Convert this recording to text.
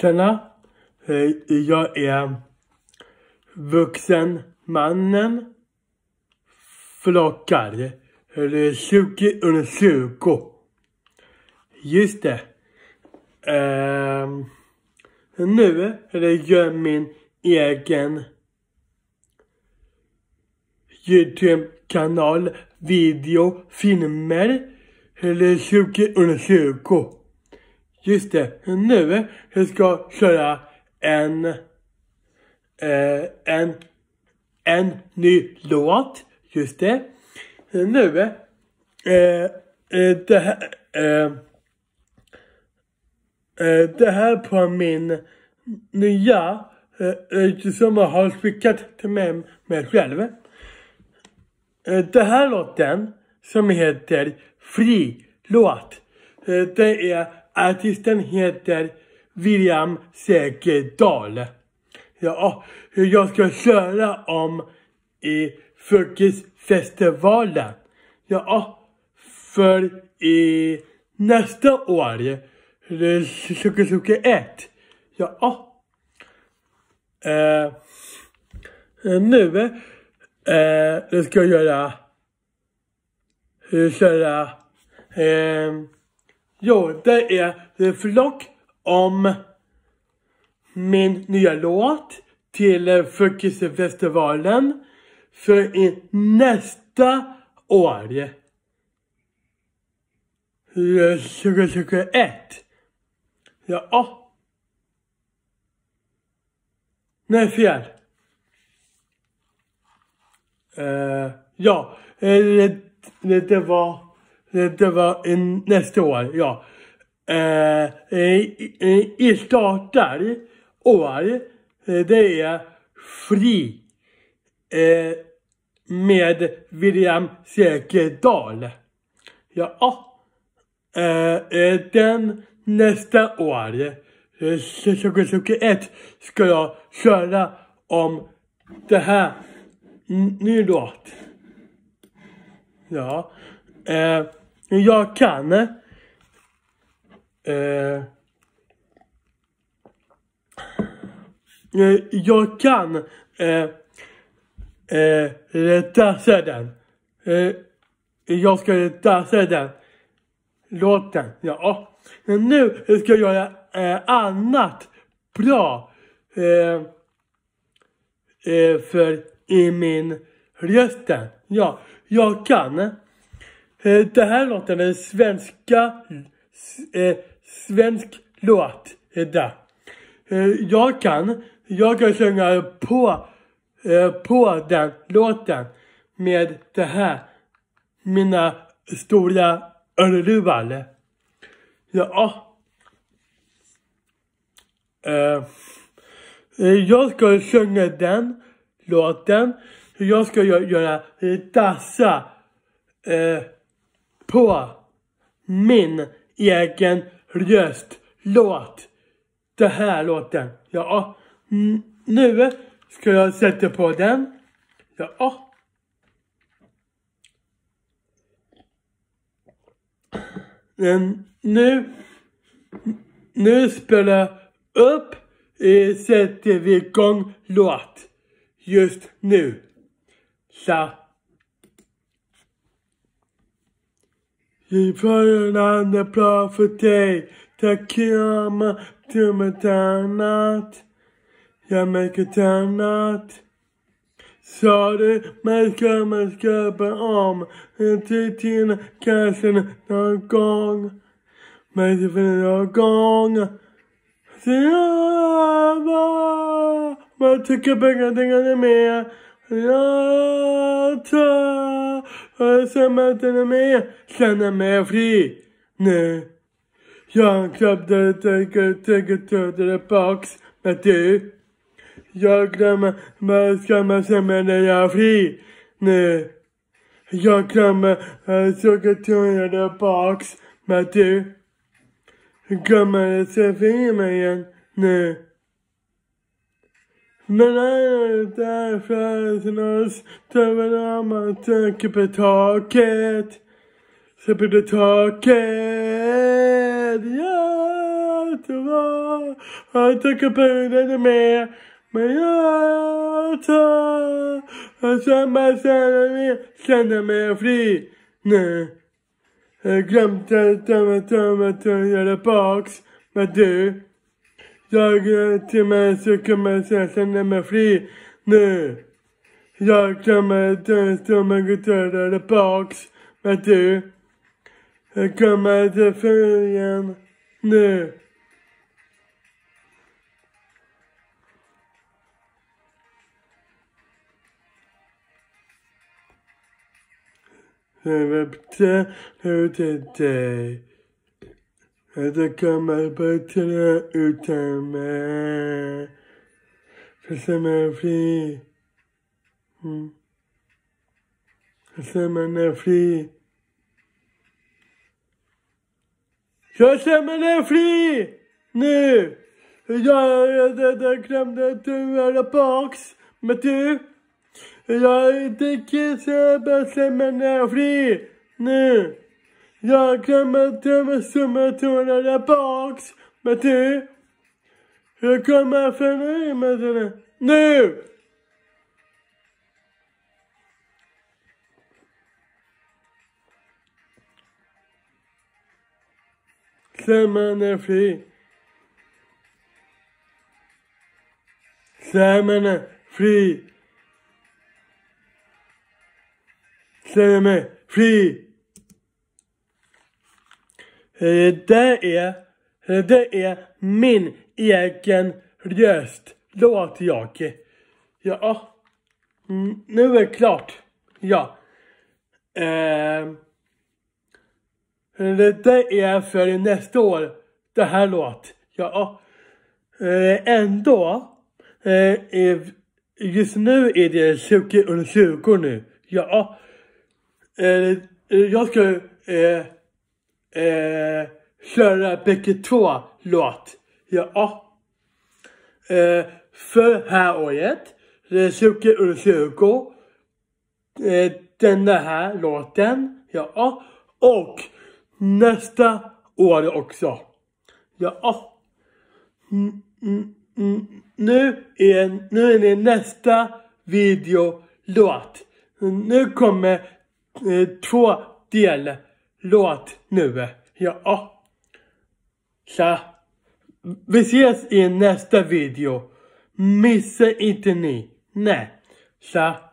Tjena, jag är vuxen mannen flockar. Eller 20 under 20. Just det. Nu gör min egen YouTube-kanal videofilmer. Eller 20 under 20. Just det, nu jag ska köra en ny låt. Just det. Nu det här på min nya som jag har skickat till mig själv. Det här låten som heter Fri låt. Det är artisten heter William Säkerdal. Ja, jag ska köra om i Folkfestivalen. Ja, för i nästa år 2021. Ja. Nu ska jag köra det är vlogg om min nya låt till Folkfestivalen för i nästa år 2021. Ja. Nej, fel. Ja, det var nästa år, ja. I startar år, det är Fri med William Säkerdal. Ja. Den nästa år 2021 ska jag köra om det här ny låt. Ja. Jag kan läsa den. Jag ska läsa den låten. Ja. Men nu ska jag göra annat bra för i min rösten. Ja, jag kan. Det här låten är svensk låt. Jag kan sjunga på den låten med det här mina stora örluvar. Ja. Jag ska sjunga den låten. Jag ska göra dassa på min egen röstlåt. Det här låten. Ja. Nu ska jag sätta på den. Ja. Nu spelar upp. Sätter vi igång låt. Just nu. Så. I förhållande är bra för dig. Tack krama till mig annat. Jag märker annat. Sa du man skapa om. Till kanske någon gång. Men för någon gång. Man tycker pengarna med. Jag tar. Och sen möter med. Känner mig fri. Nu. Jag klappade till det box. Men du. Jag glömmer. Vad ska man säga när jag är fri. Nu. Jag glömmer. Till det box. Men du. Kommer se filmen igen nu. Men därför oss tar vi dem och tänker på taket. Så på det taket. Ja, Jag tycker buren är med. Men jag tar samma känner mig fri. Nej. Jag glömde att göra box. Men du. Jag till mig så kommer jag känna mig fri. Nu. Jag kommer att göra box. Men du. Jag kommer till färgen. Nu. Jag vet ut dig. Jag kommer bättre utan mig. För som är fri. För som är fri. Jag känner mig fri! Nu! Jag glömde att du är box. Men du? Jag tycker så jag känner mig fri! Nu! Jag glömde att du är box. Men du? Jag kommer för med det. Nu! Samman är fri. Samman är fri. Samman är fri. Det är min egen röst. Låt jag. Ja. Nu är det klart. Ja. Det är för nästa år. Det här låt. Ja. Ändå. Just nu är det 2020 nu. Ja. Jag ska köra bäcke 2 låt. Ja. För här året. 2020. Den här låten. Ja. Och nästa år också. Ja. Nu är det nästa videolåt. Nu kommer 2 del låt nu. Ja. Så vi ses i nästa video. Missa inte ni. Nej. Så